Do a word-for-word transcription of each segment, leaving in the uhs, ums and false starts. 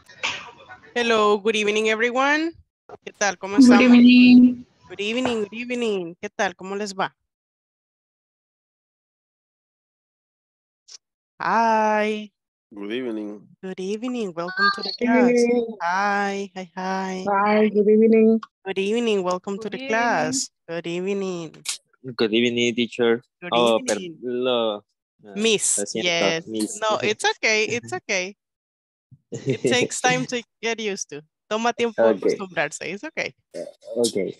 Hello, good evening everyone. ¿Qué tal? ¿Cómo Good estamos? evening. Good evening, good evening. ¿Qué tal? ¿Cómo les va? Hi. Good evening. Good evening. Welcome to the Good class. evening. Hi, hi, hi. Hi, good evening. Good evening. Welcome to Good the evening. class. Good evening. Good evening, teacher. Good Oh, per, evening. lo, ah, Miss. lo siento, Yes. miss. No, it's okay. It's okay. It takes time to get used to. Toma tiempo Okay, acostumbrarse. It's okay. okay.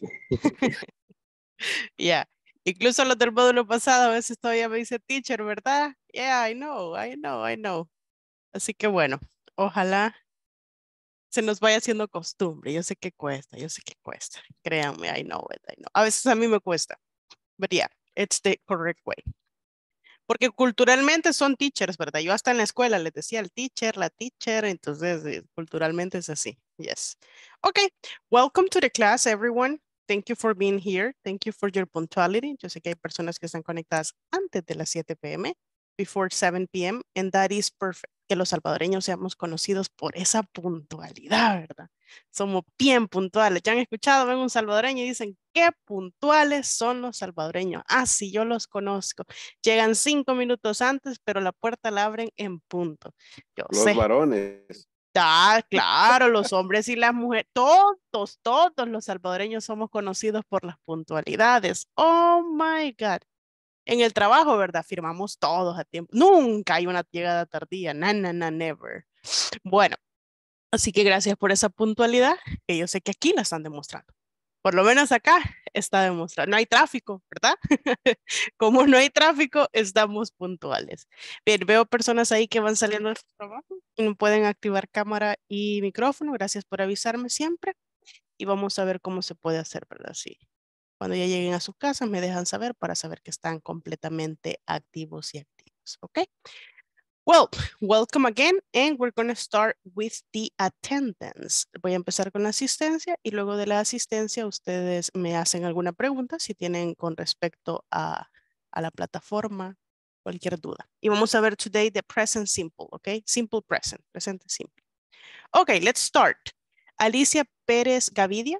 Yeah. Incluso los del módulo pasado a veces todavía me dice teacher, ¿verdad? Yeah, I know, I know, I know. Así que bueno, ojalá se nos vaya haciendo costumbre. Yo sé que cuesta, yo sé que cuesta. Créanme, I know it, I know. A veces a mí me cuesta. But yeah, it's the correct way. Porque culturalmente son teachers, ¿verdad? Yo hasta en la escuela les decía el teacher, la teacher, entonces eh, culturalmente es así. Yes. Okay, welcome to the class, everyone. Thank you for being here. Thank you for your punctuality. Yo sé que hay personas que están conectadas antes de las siete p m, before seven p m, and that is perfect. Que los salvadoreños seamos conocidos por esa puntualidad, ¿verdad? Somos bien puntuales. Ya han escuchado, ven un salvadoreño y dicen, qué puntuales son los salvadoreños. Ah, sí, yo los conozco. Llegan cinco minutos antes, pero la puerta la abren en punto. Yo Los sé. varones. Ah, claro, los hombres y las mujeres, todos, todos los salvadoreños somos conocidos por las puntualidades. Oh my God. En el trabajo, ¿verdad? Firmamos todos a tiempo. Nunca hay una llegada tardía. Na, na, na, never. Bueno, así que gracias por esa puntualidad, que yo sé que aquí la están demostrando. Por lo menos acá está demostrado. No hay tráfico, ¿verdad? Como no hay tráfico, estamos puntuales. Bien, veo personas ahí que van saliendo de su trabajo y no pueden activar cámara y micrófono. Gracias por avisarme siempre. Y vamos a ver cómo se puede hacer, ¿verdad? Sí. Cuando ya lleguen a su casa, me dejan saber para saber que están completamente activos y activos. ¿Ok? Well, welcome again, and we're going to start with the attendance. Voy a empezar con la asistencia y luego de la asistencia ustedes me hacen alguna pregunta si tienen con respecto a, a la plataforma, cualquier duda. Y vamos a ver today the present simple, ¿ok? Simple present, presente simple. Ok, let's start. Alicia Pérez Gavidia.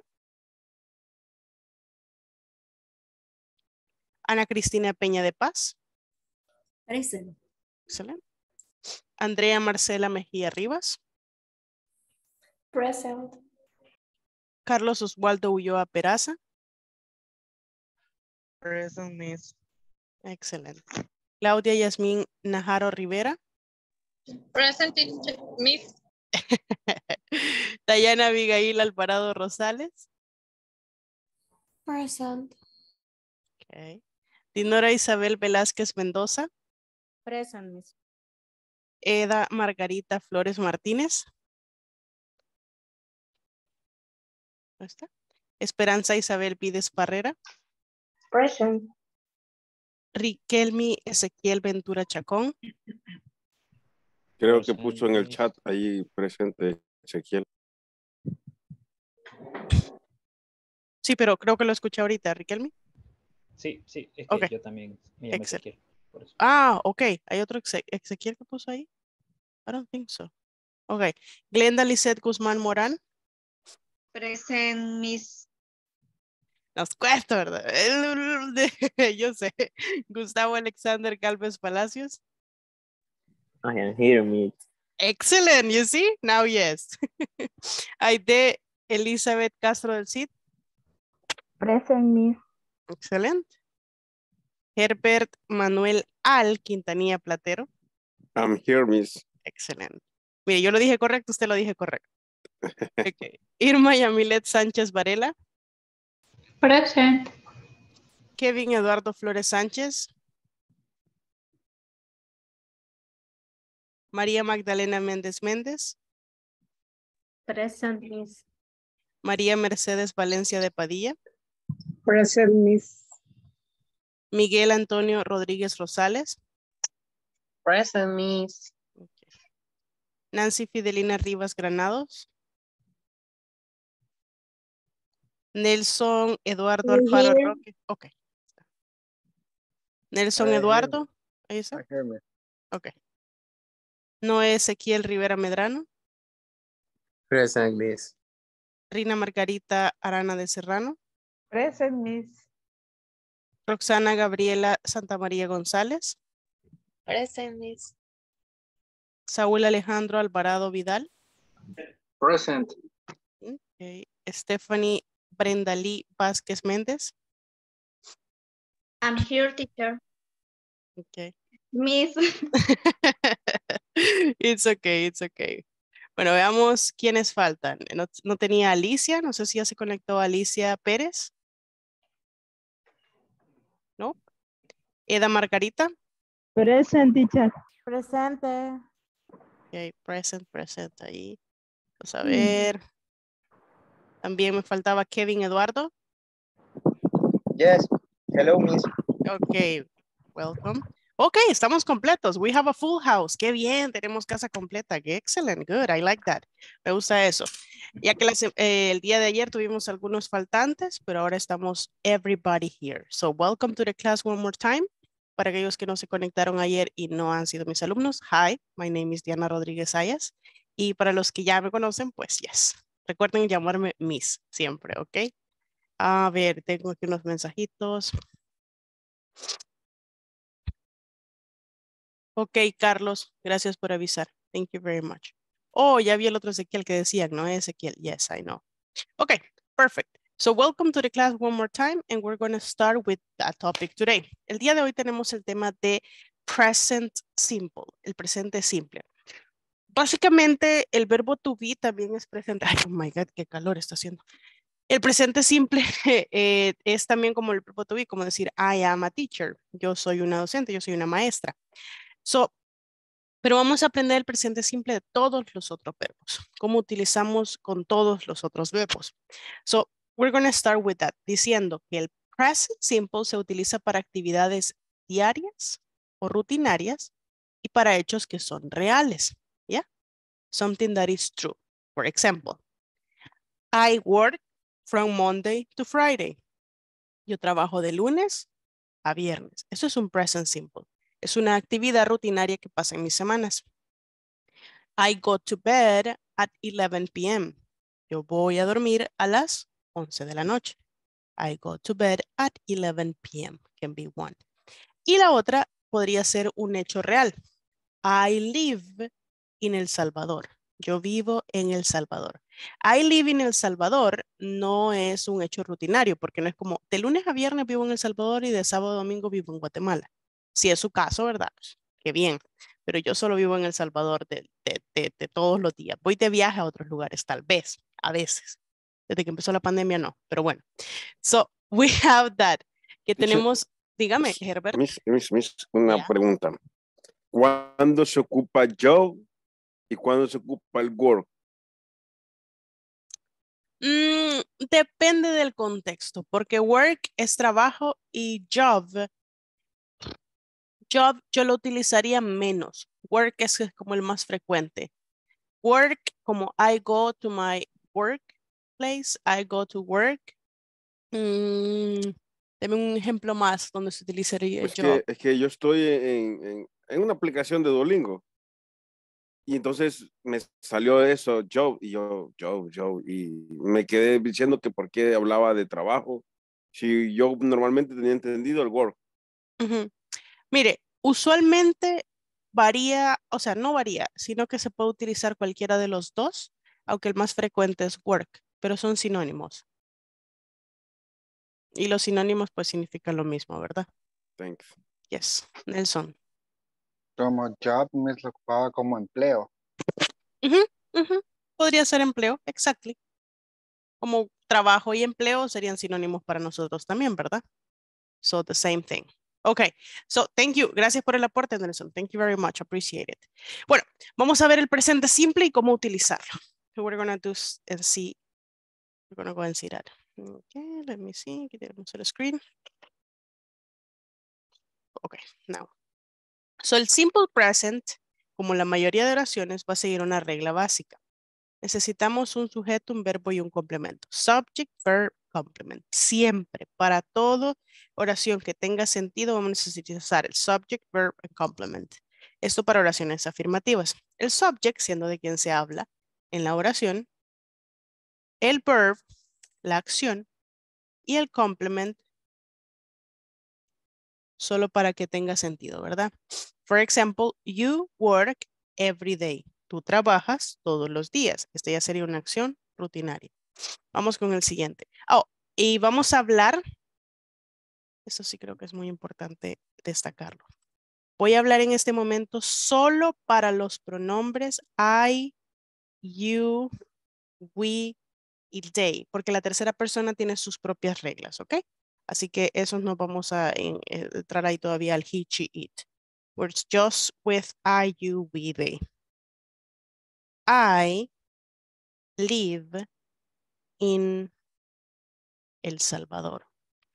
Ana Cristina Peña de Paz. Present. Excelente. Andrea Marcela Mejía Rivas. Present. Carlos Oswaldo Ulloa Peraza. Present, miss. Excelente. Claudia Yasmín Najaro Rivera. Present, miss. Dayana Abigail Alvarado Rosales. Present. Okay. Dinora Isabel Velázquez Mendoza. Present, miss. Eda Margarita Flores Martínez. ¿No está? Esperanza Isabel Vides Barrera. Present. Riquelmi Ezequiel Ventura Chacón. Creo que Present, puso en el miss. chat ahí presente Ezequiel. Sí, pero creo que lo escuché ahorita, Riquelmi. Sí, sí, es que Ok. yo también me llamo Excel. Ezequiel. Por eso. Ah, ok. ¿Hay otro Exe- Ezequiel que puso ahí? I don't think so. Ok. Glenda Lisette Guzmán Morán. Present, miss. Nos cuesta, ¿verdad? Yo sé. Gustavo Alexander Galvez Palacios. I am here, miss. Excellent, you see? Now yes. Aide Elizabeth Castro del Cid. Present, miss. Excelente. Herbert Manuel Al Quintanilla Platero. I'm here, miss. Excelente. Mire, yo lo dije correcto, usted lo dije correcto. Okay. Irma Yamilet Sánchez Varela. Present. Kevin Eduardo Flores Sánchez. María Magdalena Méndez Méndez. Present, miss. María Mercedes Valencia de Padilla. Present, miss. Miguel Antonio Rodríguez Rosales. Present, miss. Okay. Nancy Fidelina Rivas Granados. Nelson Eduardo Alfaro Here. Roque. Ok. Nelson I hear Eduardo. me. Ahí está. I hear me. Ok. Noé Ezequiel Rivera Medrano. Present, Miss. Rina Margarita Arana de Serrano. Present, Miss. Roxana Gabriela Santamaría González. Present, Miss. Saúl Alejandro Alvarado Vidal. Present. Okay. Stephanie Brenda Lee Vázquez Méndez. I'm here, teacher. Okay. Miss. It's okay, it's okay. Bueno, veamos quiénes faltan. No, no tenía Alicia, no sé si ya se conectó Alicia Pérez. ¿No? Eda Margarita. Present, teacher. Presente. Ok, present, present ahí. Vamos a ver. También me faltaba Kevin Eduardo. Yes. Hello, Miss. Ok, welcome. Ok, estamos completos. We have a full house. Qué bien, tenemos casa completa. Qué excellent, good, I like that. Me gusta eso. Ya que la se- eh, el día de ayer tuvimos algunos faltantes, pero ahora estamos everybody here. So welcome to the class one more time. Para aquellos que no se conectaron ayer y no han sido mis alumnos, hi, my name is Diana Rodríguez Ayas. Y para los que ya me conocen, pues yes. Recuerden llamarme Miss siempre, ¿ok? A ver, tengo aquí unos mensajitos. Ok, Carlos, gracias por avisar. Thank you very much. Oh, ya vi el otro Ezequiel que decía, ¿no? Ezequiel, yes, I know. Okay, perfect. So welcome to the class one more time and we're going to start with that topic today. El día de hoy tenemos el tema de present simple, el presente simple. Básicamente el verbo to be también es presente. Ay, oh my God, qué calor está haciendo. El presente simple eh, es también como el verbo to be, como decir I am a teacher. Yo soy una docente, yo soy una maestra. So, pero vamos a aprender el presente simple de todos los otros verbos. Cómo utilizamos con todos los otros verbos. So, we're going to start with that. Diciendo que el present simple se utiliza para actividades diarias o rutinarias y para hechos que son reales. ¿Ya? Something that is true. For example, I work from Monday to Friday. Yo trabajo de lunes a viernes. Eso es un present simple. Es una actividad rutinaria que pasa en mis semanas. I go to bed at eleven p m Yo voy a dormir a las once de la noche. I go to bed at eleven p m Can be one. Y la otra podría ser un hecho real. I live in El Salvador. Yo vivo en El Salvador. I live in El Salvador no es un hecho rutinario porque no es como de lunes a viernes vivo en El Salvador y de sábado a domingo vivo en Guatemala. Si es su caso, ¿verdad? Qué bien. Pero yo solo vivo en El Salvador de, de, de, de todos los días. Voy de viaje a otros lugares, tal vez, a veces. Desde que empezó la pandemia, no. Pero bueno. So, we have that. Que tenemos, dígame, Herbert. Miss, miss, miss, una Yeah. pregunta. ¿Cuándo se ocupa yo y cuándo se ocupa el work? Mm, depende del contexto, porque work es trabajo y job, job yo lo utilizaría menos. Work es como el más frecuente. Work como I go to my workplace, I go to work. Mm, deme un ejemplo más donde se utilizaría Pues job. que, es que yo estoy en, en, en una aplicación de Duolingo. Y entonces me salió eso, job, y yo, job, job, y me quedé diciendo que por qué hablaba de trabajo, si yo normalmente tenía entendido el work. Ujú. Mire, usualmente varía, o sea, no varía, sino que se puede utilizar cualquiera de los dos, aunque el más frecuente es work, pero son sinónimos. Y los sinónimos pues significan lo mismo, ¿verdad? Thanks. Yes, Nelson. Como job me lo ocupaba como empleo. Ujú, ujú. Podría ser empleo, exactly. Como trabajo y empleo serían sinónimos para nosotros también, ¿verdad? So the same thing. Okay, so thank you. Gracias por el aporte, Nelson. Thank you very much. Appreciate it. Bueno, vamos a ver el presente simple y cómo utilizarlo. So we're going to do s- and see. We're going to go and see that. Okay, let me see. Aquí tenemos el screen. Okay, now. So el simple present, como la mayoría de oraciones, va a seguir una regla básica. Necesitamos un sujeto, un verbo y un complemento. Subject, verb, complement. Siempre, para toda oración que tenga sentido, vamos a necesitar el subject, verb y complement. Esto para oraciones afirmativas. El subject, siendo de quien se habla en la oración, el verb, la acción, y el complement, solo para que tenga sentido, ¿verdad? For example, you work every day. Tú trabajas todos los días. Esta ya sería una acción rutinaria. Vamos con el siguiente. Oh, y vamos a hablar. Esto sí creo que es muy importante destacarlo. Voy a hablar en este momento solo para los pronombres I, you, we y they, porque la tercera persona tiene sus propias reglas, ¿ok? Así que esos no vamos a en- entrar ahí todavía al he, she, it. Words just with I, you, we, they. I live in El Salvador.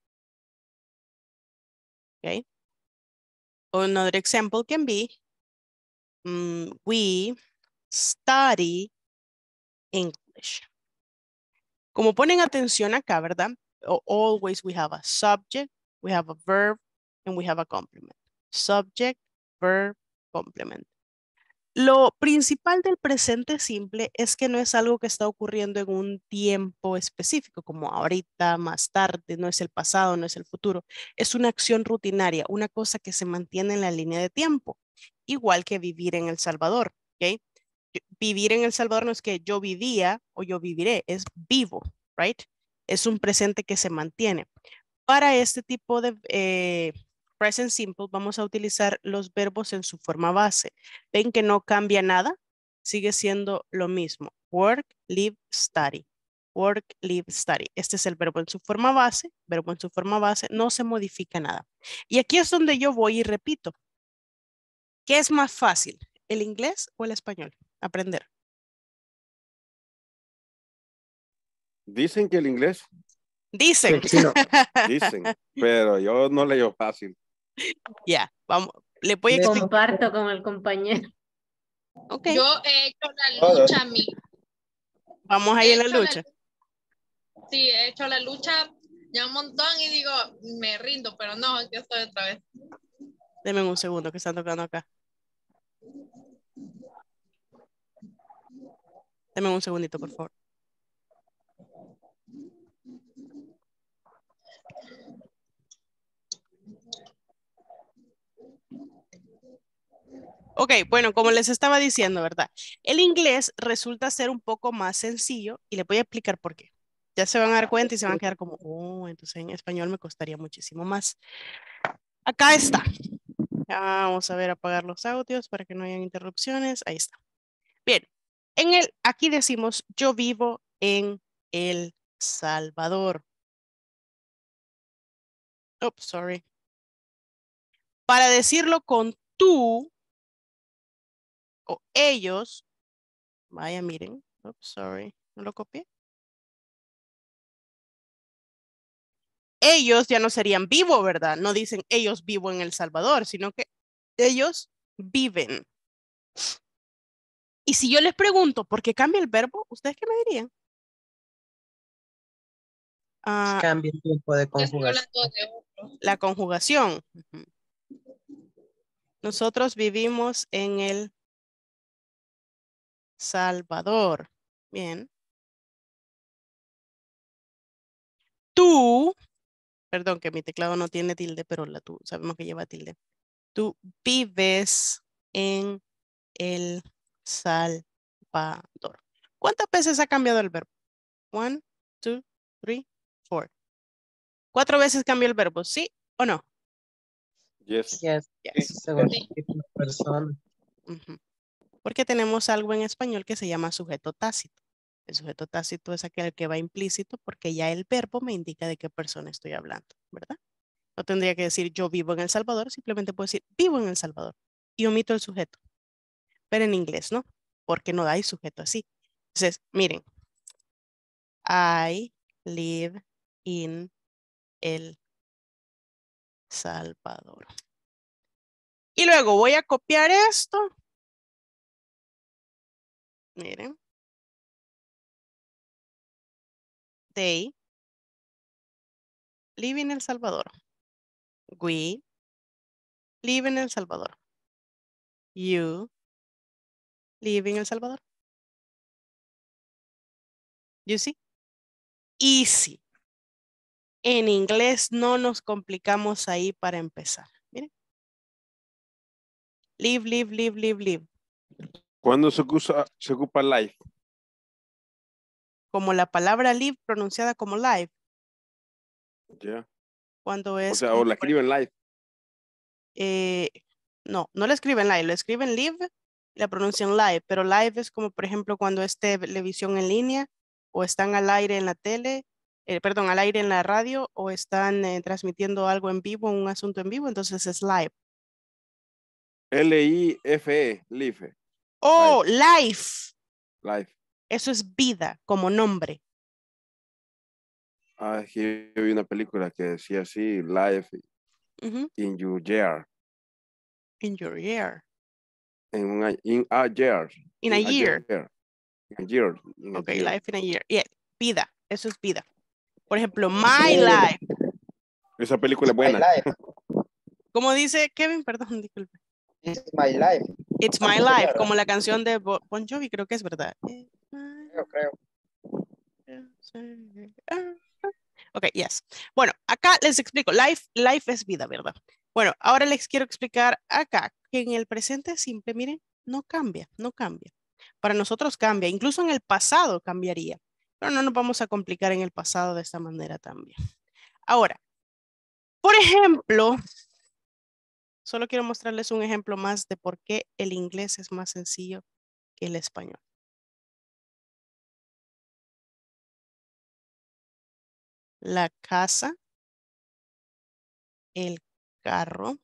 Okay. Another example can be, mm, we study English. Como ponen atención acá, ¿verdad? O- Always we have a subject, we have a verb, and we have a complement. Subject, verb, complement. Lo principal del presente simple es que no es algo que está ocurriendo en un tiempo específico, como ahorita, más tarde, no es el pasado, no es el futuro. Es una acción rutinaria, una cosa que se mantiene en la línea de tiempo, igual que vivir en El Salvador, ¿ok? Vivir en El Salvador no es que yo vivía o yo viviré, es vivo, right? Es un presente que se mantiene. Para este tipo de eh, present simple vamos a utilizar los verbos en su forma base. Ven que no cambia nada, sigue siendo lo mismo. Work, live, study. Work, live, study. Este es el verbo en su forma base, verbo en su forma base, no se modifica nada. Y aquí es donde yo voy y repito. ¿Qué es más fácil, el inglés o el español? Aprender. Dicen que el inglés, Dicen. El chino. dicen, pero yo no leo fácil. Ya, vamos. Le voy a Me- explicar. Comparto con el compañero. Ok, Yo he hecho la lucha, mi. vamos ahí He en la hecho lucha. Sí, he hecho la lucha ya un montón y digo, me rindo, pero no, aquí estoy otra vez. Denme un segundo que están tocando acá. Denme un segundito, por favor. Ok, bueno, como les estaba diciendo, ¿verdad? El inglés resulta ser un poco más sencillo y les voy a explicar por qué. Ya se van a dar cuenta y se van a quedar como, oh, entonces en español me costaría muchísimo más. Acá está. Ya vamos a ver, apagar los audios para que no hayan interrupciones. Ahí está. Bien, en el, aquí decimos, yo vivo en El Salvador. Oh, sorry. Para decirlo con tú o ellos, vaya, miren. Oh, sorry, no lo copié. Ellos ya no serían vivo, ¿verdad? No dicen ellos vivo en El Salvador, sino que ellos viven. Y si yo les pregunto por qué cambia el verbo, ¿ustedes qué me dirían? Ah, Cambia el tiempo de Ya estoy conjugación. hablando de otro. la conjugación. Ujú. Nosotros vivimos en El Salvador. Bien. Tú, perdón que mi teclado no tiene tilde, pero la tú sabemos que lleva tilde. Tú vives en El Salvador. ¿Cuántas veces ha cambiado el verbo? One, two, three, four. Cuatro veces cambió el verbo, ¿sí o no? Yes. Yes. Yes. Según Sí. el tipo de persona. Ujú. Porque tenemos algo en español que se llama sujeto tácito. El sujeto tácito es aquel que va implícito porque ya el verbo me indica de qué persona estoy hablando, ¿verdad? No tendría que decir yo vivo en El Salvador, simplemente puedo decir vivo en El Salvador y omito el sujeto. Pero en inglés, ¿no? Porque no hay sujeto así. Entonces, miren. I live in El Salvador. Y luego voy a copiar esto. Miren. They live in El Salvador. We live in El Salvador. You live in El Salvador. You see? easy. En inglés no nos complicamos ahí para empezar. Miren. Live, live, live, live, live. ¿Cuándo se ocupa, se ocupa live? Como la palabra live pronunciada como live. Ya. Cuando O es sea, como o la por- escriben live. eh, no, no le escriben live, lo escriben live y la pronuncian live, pero live es como por ejemplo cuando es televisión en línea o están al aire en la tele, eh, perdón, al aire en la radio o están eh, transmitiendo algo en vivo, un asunto en vivo, entonces es live. L I F E, live. Oh, life. Live. Eso es vida como nombre. Ah, es que yo vi una película que decía así, live Ujú. in your year. In your ear. En un año, in a year. In a year. In a year. In a Ok, year. life in a year. Yeah, vida. Eso es vida. Por ejemplo, my life. Esa película es buena. ¿Cómo dice Kevin? Perdón, disculpe. It's my life. It's my life, como la canción de Bo- Bon Jovi, creo que es verdad. Creo, creo. Ok, yes. Bueno, acá les explico. Life, life es vida, ¿verdad? Bueno, ahora les quiero explicar acá que en el presente simple, miren, no cambia, no cambia. Para nosotros cambia, incluso en el pasado cambiaría. Pero no nos vamos a complicar en el pasado de esta manera también. Ahora, por ejemplo, solo quiero mostrarles un ejemplo más de por qué el inglés es más sencillo que el español. La casa, el carro,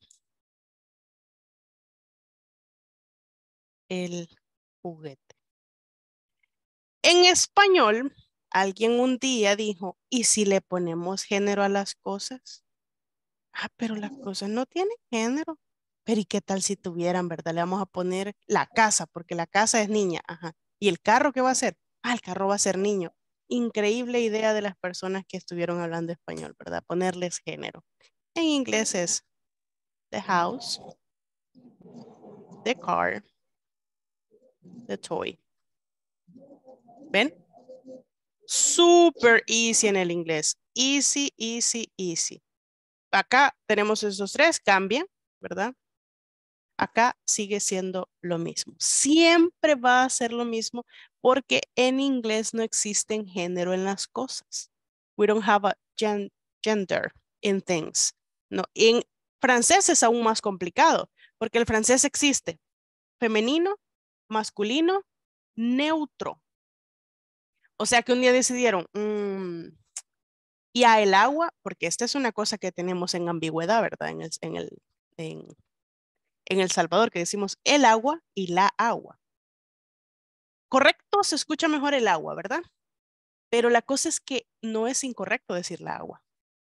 el juguete. En español, alguien un día dijo, ¿y si le ponemos género a las cosas? Ah, pero las cosas no tienen género. Pero ¿y qué tal si tuvieran, verdad? Le vamos a poner la casa, porque la casa es niña. Ajá. ¿Y el carro qué va a ser? Ah, el carro va a ser niño. Increíble idea de las personas que estuvieron hablando español, ¿verdad? Ponerles género. En inglés es the house, the car, the toy. ¿Ven? Super easy en el inglés. Easy, easy, easy. Acá tenemos esos tres, cambian, ¿verdad? Acá sigue siendo lo mismo. Siempre va a ser lo mismo porque en inglés no existen género en las cosas. We don't have a gen gender in things. No, en francés es aún más complicado porque el francés existe femenino, masculino, neutro. O sea que un día decidieron, mmm, y a el agua, porque esta es una cosa que tenemos en ambigüedad, ¿verdad? En el, en el, en, en El Salvador, que decimos el agua y la agua. Correcto, se escucha mejor el agua, ¿verdad? Pero la cosa es que no es incorrecto decir la agua.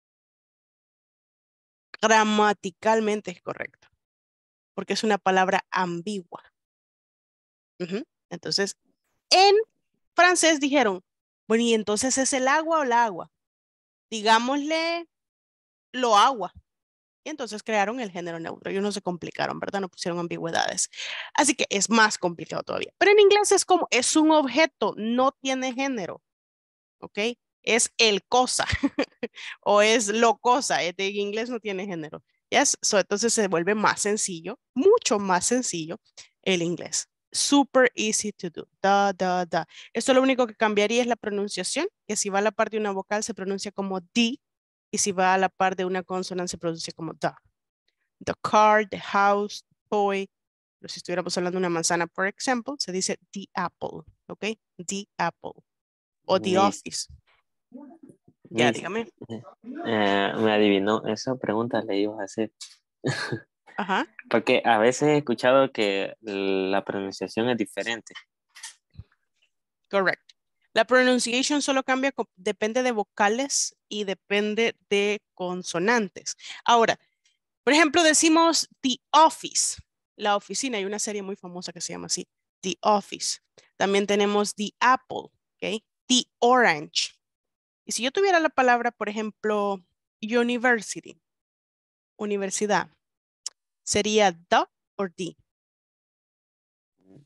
Gramaticalmente es correcto, porque es una palabra ambigua. Uh-huh. Entonces, en francés dijeron, bueno, ¿y entonces es el agua o la agua? Digámosle lo agua. Y entonces crearon el género neutro. Ellos no se complicaron, ¿verdad? No pusieron ambigüedades. Así que es más complicado todavía. Pero en inglés es como, es un objeto, no tiene género. ¿Ok? Es el cosa o es lo cosa. En inglés no tiene género. Yes? So, entonces se vuelve más sencillo, mucho más sencillo el inglés. Super easy to do. Da, da, da. Esto lo único que cambiaría es la pronunciación, que si va a la par de una vocal se pronuncia como D, y si va a la par de una consonante se pronuncia como da. The car, the house, toy. Pero si estuviéramos hablando de una manzana, por ejemplo, se dice the apple, ¿ok? The apple. O the Miss, office. Ya, Miss, dígame. eh, me adivinó, esa pregunta le iba a hacer. Ajá. Porque a veces he escuchado que la pronunciación es diferente. Correcto. La pronunciation solo cambia, depende de vocales y depende de consonantes. Ahora, por ejemplo, decimos the office, la oficina. Hay una serie muy famosa que se llama así, The Office. También tenemos the apple, ¿ok? The orange. Y si yo tuviera la palabra, por ejemplo, university, universidad, ¿sería the o the?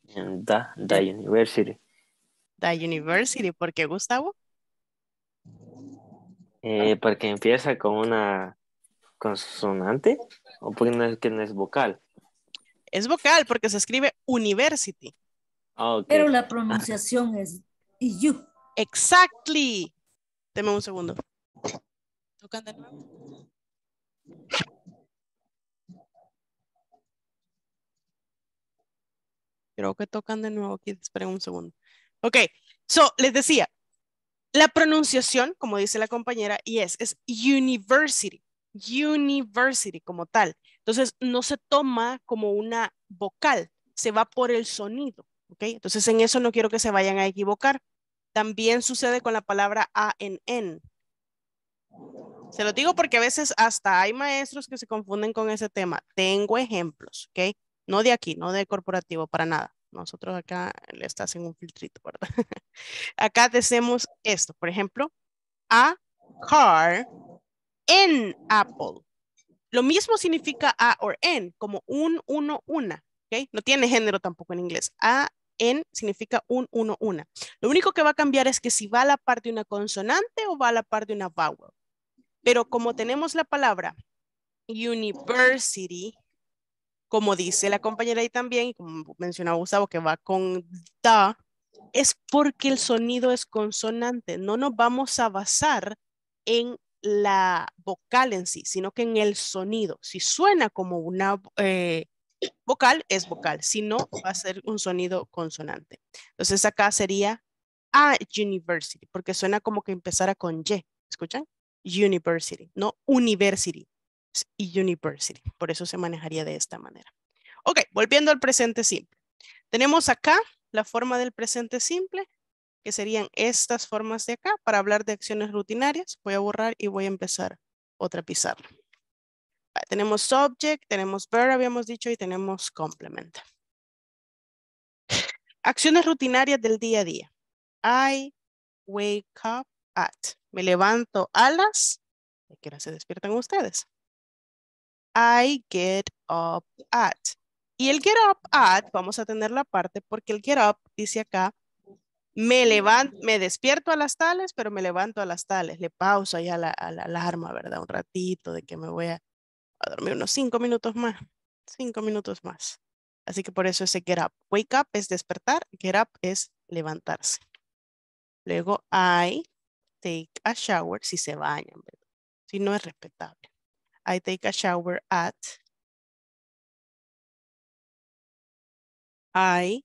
The, the university. The university, ¿por qué, Gustavo? Eh, porque empieza con una consonante o porque no es, que no es vocal. Es vocal porque se escribe university. Ah, ok. Pero la pronunciación es you. Exactly. Deme un segundo. ¿Tocan de nuevo? Creo que tocan de nuevo aquí. Esperen un segundo. Ok. So, les decía, la pronunciación, como dice la compañera, yes, es university. University como tal. Entonces, no se toma como una vocal. Se va por el sonido. Ok. Entonces, en eso no quiero que se vayan a equivocar. También sucede con la palabra A N N. Se lo digo porque a veces hasta hay maestros que se confunden con ese tema. Tengo ejemplos, ¿ok? No de aquí, no de corporativo, para nada. Nosotros acá le está haciendo un filtrito, ¿verdad? Acá decimos esto, por ejemplo, a car in Apple. Lo mismo significa a or en, como un, uno, una, ¿ok? No tiene género tampoco en inglés. A, en significa un, uno, una. Lo único que va a cambiar es que si va a la par de una consonante o va a la par de una vowel. Pero como tenemos la palabra university, como dice la compañera ahí también, y como mencionaba Gustavo, que va con the, es porque el sonido es consonante. No nos vamos a basar en la vocal en sí, sino que en el sonido. Si suena como una eh, vocal, es vocal. Si no, va a ser un sonido consonante. Entonces acá sería a university, porque suena como que empezara con Y. ¿Escuchan? University, no university, es university. Por eso se manejaría de esta manera. Ok, volviendo al presente simple. Tenemos acá la forma del presente simple, que serían estas formas de acá para hablar de acciones rutinarias. Voy a borrar y voy a empezar otra pizarra. Vale, tenemos subject, tenemos verb, habíamos dicho, y tenemos complement. Acciones rutinarias del día a día. I wake up at. Me levanto a las... ¿A qué hora se despiertan ustedes? I get up at. Y el get up at, vamos a tener la parte porque el get up dice acá, me levanto, me despierto a las tales, pero me levanto a las tales. Le pauso ya la, a la alarma, ¿verdad? Un ratito de que me voy a, a dormir unos cinco minutos más. Cinco minutos más. Así que por eso ese get up. Wake up es despertar, get up es levantarse. Luego I take a shower, si se bañan, ¿verdad? Si no es respetable. I take a shower at. I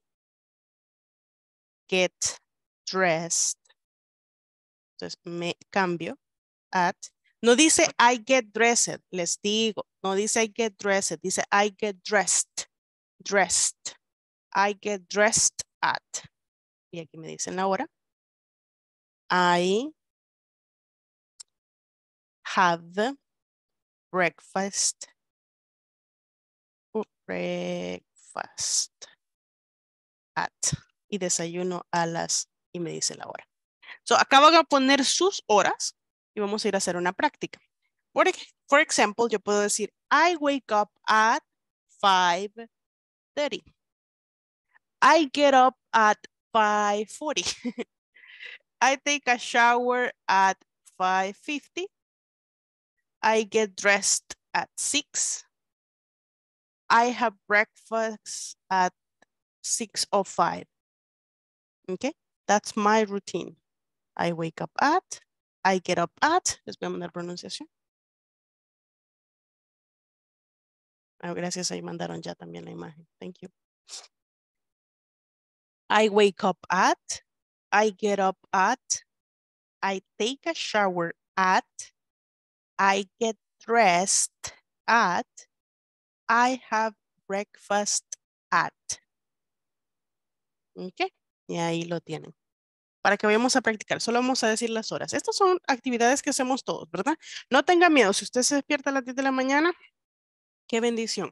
get dressed. Entonces me cambio at. No dice I get dressed, les digo. No dice I get dressed, dice I get dressed. Dressed. I get dressed at. Y aquí me dicen la hora. I have breakfast. Breakfast at. Y desayuno a las, y me dice la hora. So, acá van a poner sus horas y vamos a ir a hacer una práctica. Por, for example, yo puedo decir, I wake up at five thirty. I get up at five forty. I take a shower at five fifty. I get dressed at six. I have breakfast at six oh five. Okay, that's my routine. I wake up at, I get up at, les voy a mandar pronunciación. Oh, gracias, ahí mandaron ya también la imagen. Thank you. I wake up at, I get up at, I take a shower at, I get dressed at, I have breakfast at. Ok, y ahí lo tienen. Para que vayamos a practicar, solo vamos a decir las horas. Estas son actividades que hacemos todos, ¿verdad? No tenga miedo, si usted se despierta a las diez de la mañana, qué bendición.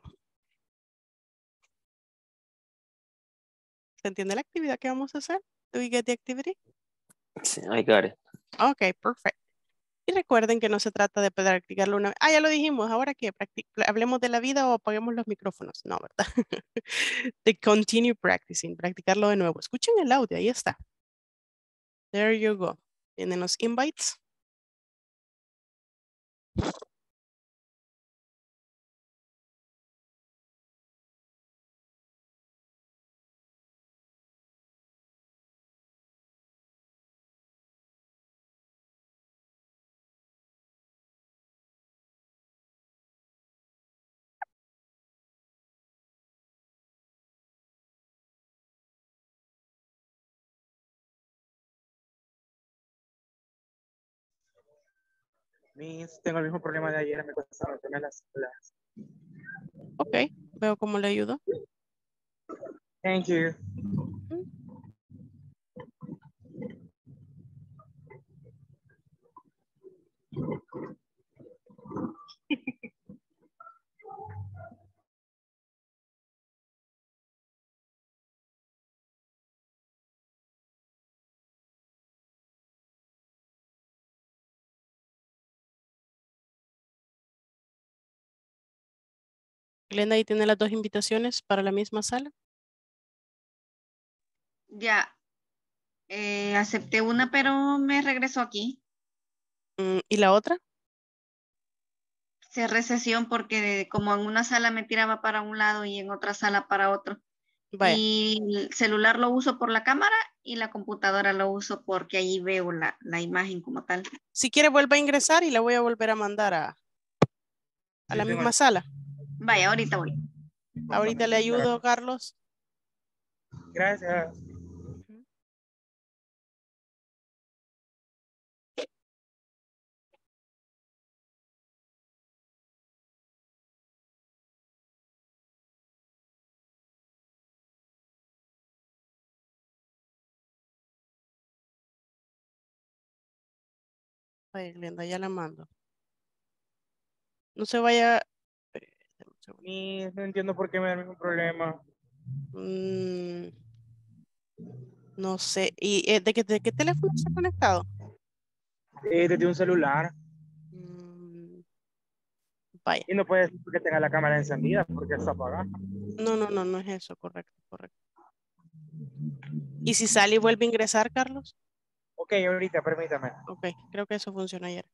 ¿Se entiende la actividad que vamos a hacer? Do we get the activity? Sí, I got it. Ok, perfecto. Y recuerden que no se trata de practicarlo una vez. Ah, ya lo dijimos. ¿Ahora qué? ¿Hablemos de la vida o apaguemos los micrófonos? No, ¿verdad? De continue practicing. Practicarlo de nuevo. Escuchen el audio. Ahí está. There you go. Tienen los invites. Miss, tengo el mismo problema de ayer, me cuesta mantener las las- Ok, veo cómo le ayudo. Thank you. Glenda, ahí tiene las dos invitaciones para la misma sala. Ya, eh, acepté una, pero me regresó aquí. Mm, ¿Y la otra? Cerré sesión porque como en una sala me tiraba para un lado y en otra sala para otro. Vaya, Y el celular lo uso por la cámara y la computadora lo uso porque ahí veo la, la imagen como tal. si quiere vuelva a ingresar y la voy a volver a mandar a, a la Sí, tengo misma el- sala. Vaya, ahorita voy. Ahorita le ayudo, Carlos. Gracias. Vaya, Glenda, ya la mando. No se vaya. Espere, deme un segundo. Miss, no entiendo por qué me da el mismo problema. Mm, no sé. ¿Y eh, de, qué, de qué teléfono está conectado? Eh, desde un celular. Mm, vaya. Y no puede ser que tenga la cámara encendida porque está apagada. No, no, no, no es eso. Correcto, correcto. ¿Y si sale y vuelve a ingresar, Carlos? Ok, ahorita, permítame. Ok, creo que eso funcionó ayer.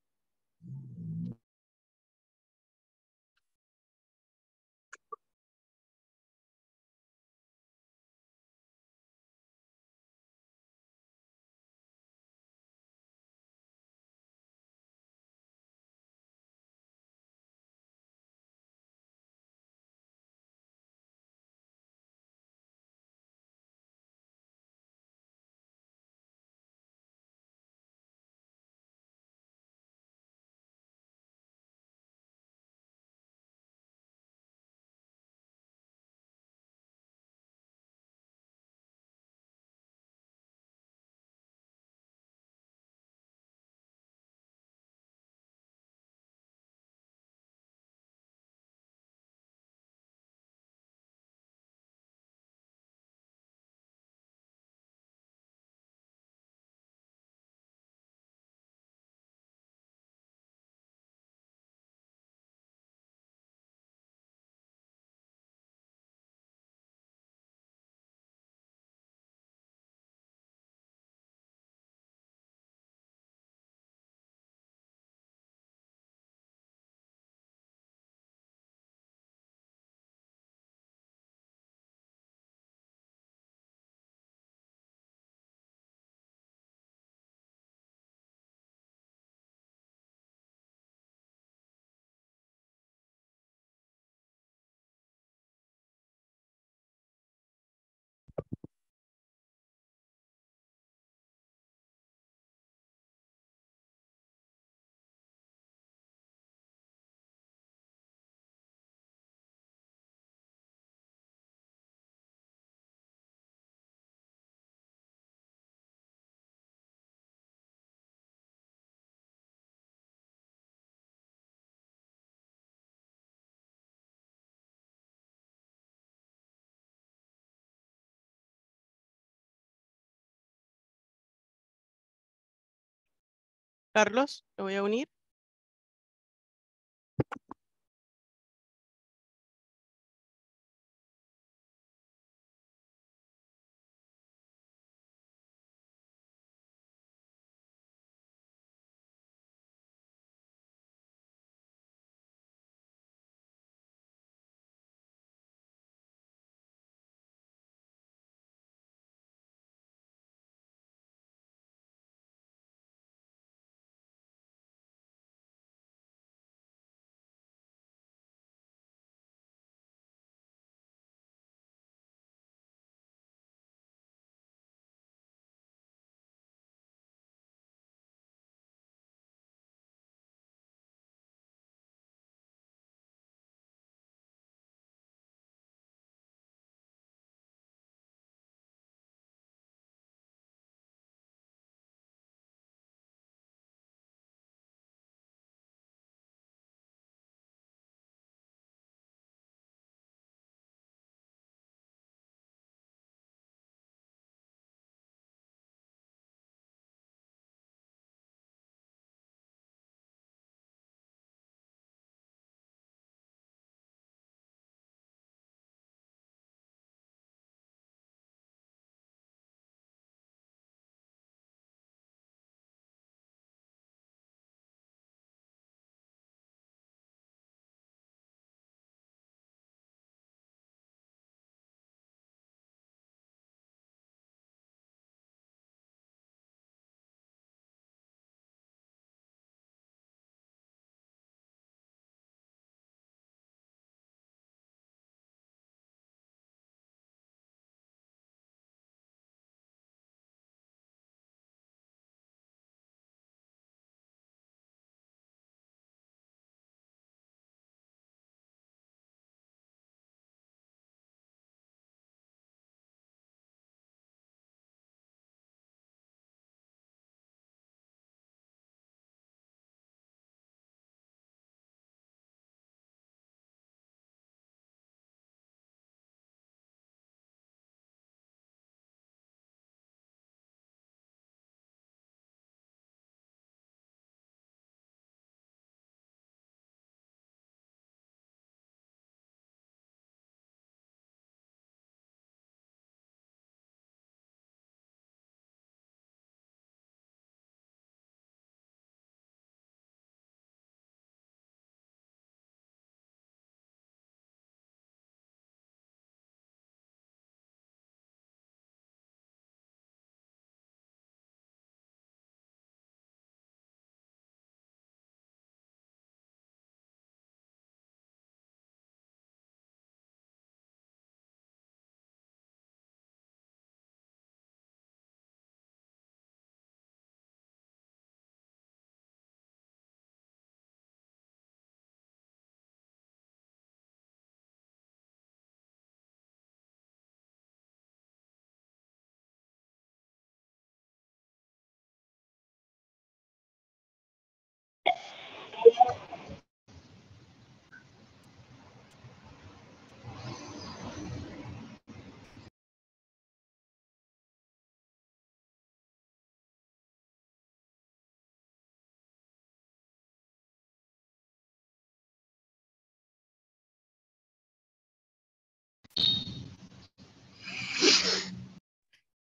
Carlos, te voy a unir.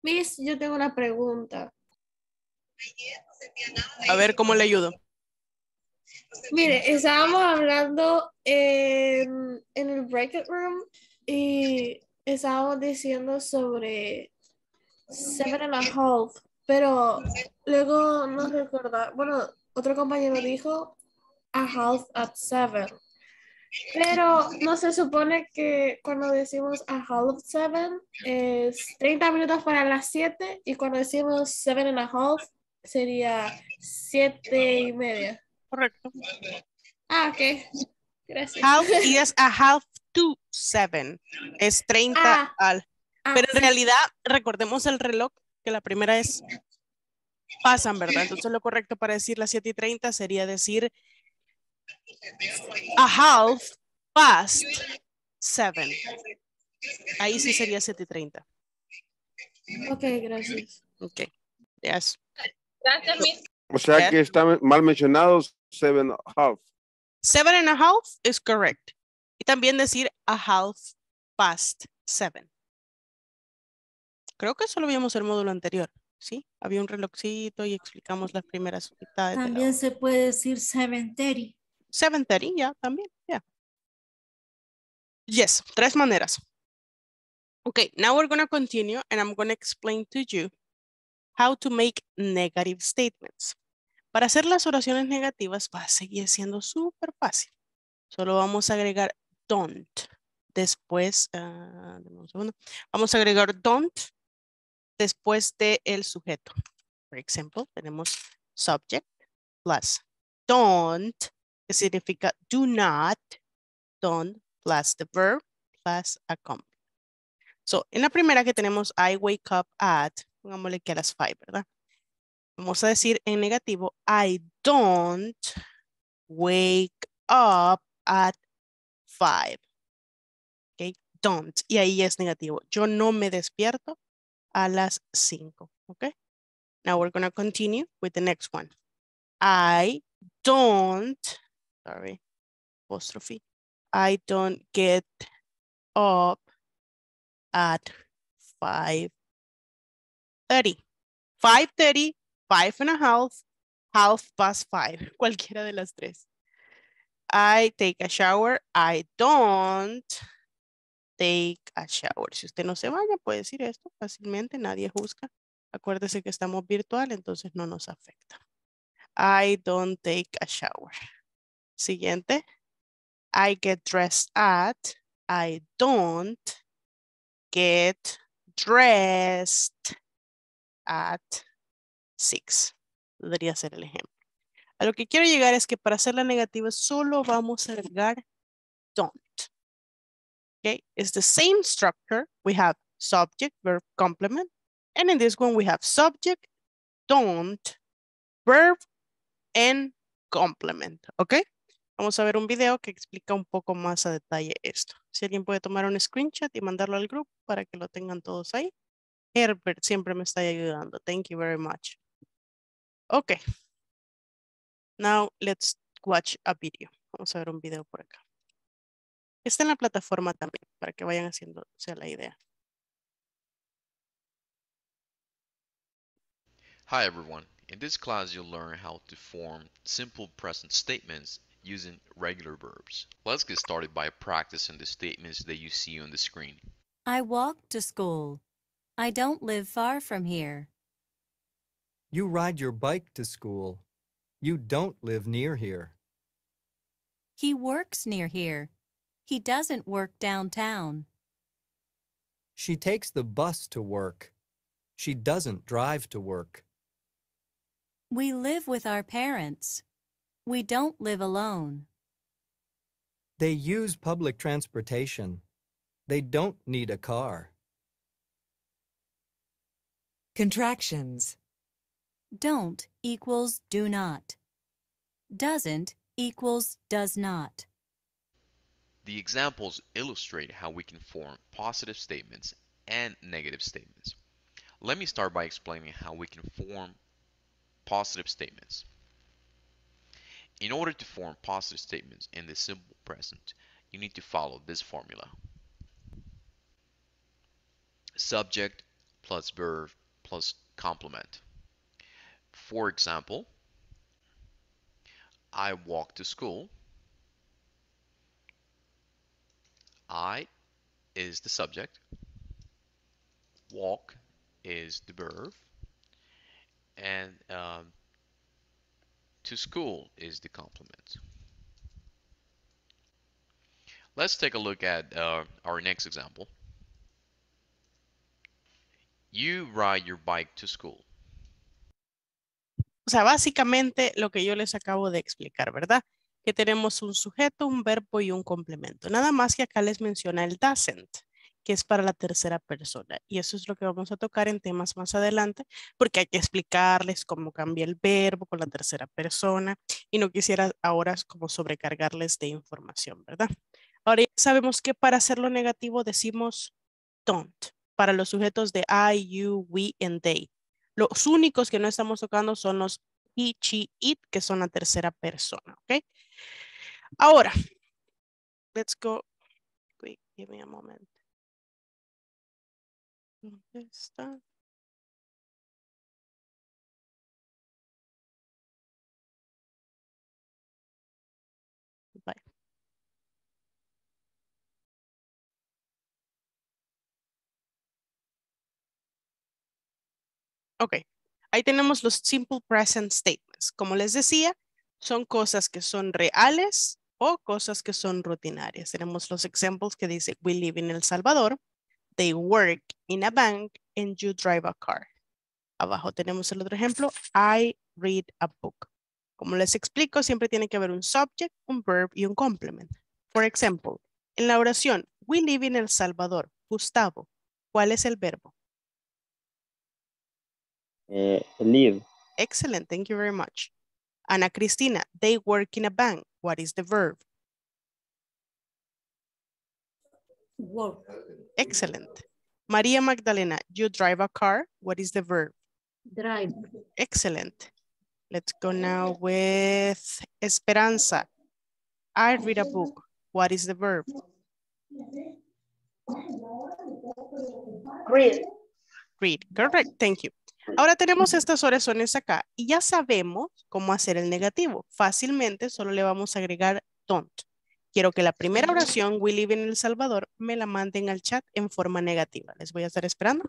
Miss, yo tengo una pregunta. A ver cómo le ayudo. Mire, estábamos hablando en, en el breakout room y estábamos diciendo sobre seven and a half, pero luego nos recordar, bueno, otro compañero dijo a half at seven, pero no se supone que cuando decimos a half seven es treinta minutos para las siete y cuando decimos seven and a half sería siete y media. Correcto. Ah, ok. Gracias. Half y es a half to seven. Es treinta Ah, al. ah, Pero en sí. realidad, recordemos el reloj, que la primera es pasan, ¿verdad? Entonces lo correcto para decir las siete y treinta sería decir a half past seven. Ahí sí sería siete y treinta. Ok, gracias. Ok. Yes. Gracias, Miss. O sea Yes. que está mal mencionado seven and a half. Seven and a half is correct. Y también decir a half past seven. Creo que eso lo vimos en el módulo anterior, ¿sí? Había un relojcito y explicamos las primeras mitades de la También hora. se puede decir seven thirty. seven thirty, ya, también, ya. Yes, tres maneras. Okay, now we're going to continue and I'm going to explain to you how to make negative statements. Para hacer las oraciones negativas va a seguir siendo súper fácil. Solo vamos a agregar don't. Después, uh, dame un segundo. Vamos a agregar don't después de el sujeto. For example, tenemos subject plus don't, que significa do not, don't plus the verb plus a complement. So, en la primera que tenemos I wake up at, pongámosle que a las five, ¿verdad? Vamos a decir en negativo, I don't wake up at five. Ok, don't. Y ahí es negativo. Yo no me despierto a las cinco. Ok. Now we're going to continue with the next one. I don't, sorry, apostrophe. I don't get up at five thirty. five thirty, five and a half, half past five. Cualquiera de las tres. I take a shower. I don't take a shower. Si usted no se vaya, puede decir esto fácilmente. Nadie juzga. Acuérdese que estamos virtual, entonces no nos afecta. I don't take a shower. Siguiente. I get dressed at. I don't get dressed at six. Podría ser el ejemplo. A lo que quiero llegar es que para hacer la negativa solo vamos a agregar don't. Okay, it's the same structure. We have subject, verb, complement. And in this one we have subject, don't, verb, and complement. Okay. Vamos a ver un video que explica un poco más a detalle esto. Si alguien puede tomar un screenshot y mandarlo al grupo para que lo tengan todos ahí. Herbert siempre me está ayudando. Thank you very much. Okay. Now let's watch a video. Vamos a ver un video por acá. Está en la plataforma también para que vayan haciéndose la idea. Hi everyone. In this class you'll learn how to form simple present statements using regular verbs. Let's get started by practicing the statements that you see on the screen. I walk to school. I don't live far from here. You ride your bike to school. You don't live near here. He works near here. He doesn't work downtown. She takes the bus to work. She doesn't drive to work. We live with our parents. We don't live alone. They use public transportation. They don't need a car. Contractions. Don't equals do not. Doesn't equals does not. The examples illustrate how we can form positive statements and negative statements. Let me start by explaining how we can form positive statements. In order to form positive statements in the simple present, you need to follow this formula. Subject plus verb plus complement. For example, I walk to school. I is the subject. Walk is the verb. And um, to school is the complement. Let's take a look at uh, our next example. You ride your bike to school. O sea, básicamente lo que yo les acabo de explicar, ¿verdad? Que tenemos un sujeto, un verbo y un complemento. Nada más que acá les menciona el doesn't, que es para la tercera persona. Y eso es lo que vamos a tocar en temas más adelante, porque hay que explicarles cómo cambia el verbo con la tercera persona. Y no quisiera ahora como sobrecargarles de información, ¿verdad? Ahora ya sabemos que para hacerlo negativo decimos don't. Para los sujetos de I, you, we, and they. Los únicos que no estamos tocando son los he, she, it, que son la tercera persona, ¿ok? Ahora, let's go. Wait, give me a moment. ¿Dónde está? Bye. Ok, ahí tenemos los simple present statements. Como les decía, son cosas que son reales o cosas que son rutinarias. Tenemos los ejemplos que dice, we live in El Salvador, they work in a bank, and you drive a car. Abajo tenemos el otro ejemplo, I read a book. Como les explico, siempre tiene que haber un subject, un verb y un complement. Por ejemplo, en la oración, we live in El Salvador, Gustavo, ¿cuál es el verbo? Eh, live. Excellent, thank you very much. Ana Cristina, they work in a bank. What is the verb? Work. Excellent. María Magdalena, you drive a car. What is the verb? Drive. Excellent. Let's go now with Esperanza. I read a book. What is the verb? Read. Read, correct, thank you. Ahora tenemos estas oraciones acá y ya sabemos cómo hacer el negativo. Fácilmente solo le vamos a agregar don't. Quiero que la primera oración, we live in El Salvador, me la manden al chat en forma negativa. Les voy a estar esperando.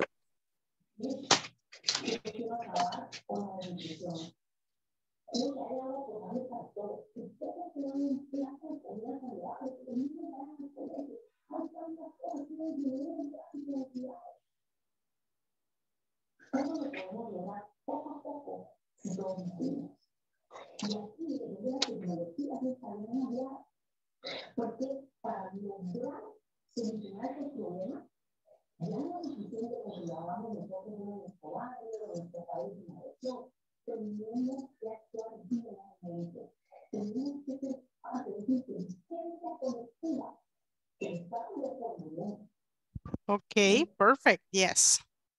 Ok, perfect, yes.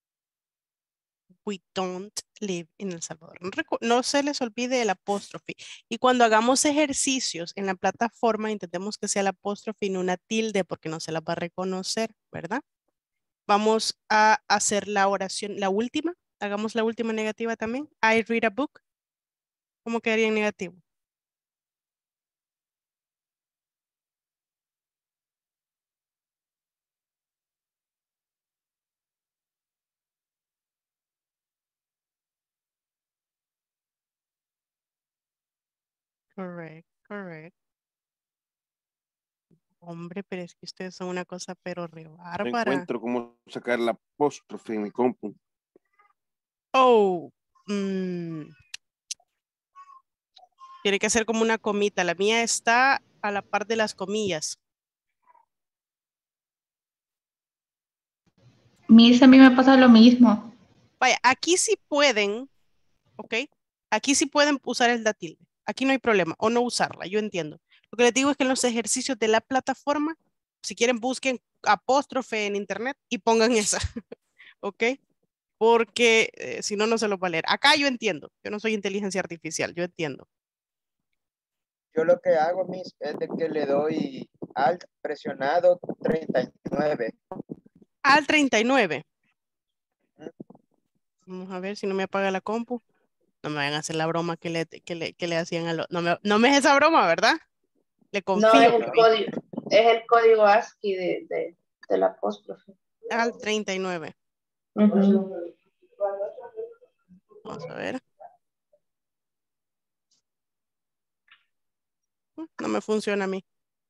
We don't live in El Salvador. No, recu- no se les olvide el apóstrofe. Y cuando hagamos ejercicios en la plataforma, intentemos que sea el apóstrofe y no una tilde porque no se la va a reconocer, ¿verdad? Vamos a hacer la oración, la última. Hagamos la última negativa también. I read a book. ¿Cómo quedaría en negativo? Correct, correct. Hombre, pero es que ustedes son una cosa pero re No bárbara. encuentro cómo sacar la apóstrofe en mi compu. Oh, mm, tiene que ser como una comita. La mía está a la par de las comillas. Miss, a mí me pasa lo mismo. Vaya, aquí sí pueden, ¿ok? Aquí sí pueden usar el da tilde. Aquí no hay problema. O no usarla, yo entiendo. Lo que les digo es que en los ejercicios de la plataforma, si quieren busquen apóstrofe en internet y pongan esa, ¿ok? Porque eh, si no, no se lo va a leer. Acá yo entiendo. Yo no soy inteligencia artificial, yo entiendo. Yo lo que hago, Miss, es de que le doy alt presionado treinta y nueve. Al treinta y nueve. Vamos a ver si no me apaga la compu. No me vayan a hacer la broma que le, que le, que le hacían a los... No me, no me es esa broma, ¿verdad? Le confío. No, es el papi. código, es el código ASCII de, de, de la apóstrofe. Al treinta y nueve. Ujú. Vamos a ver. No me funciona a mí.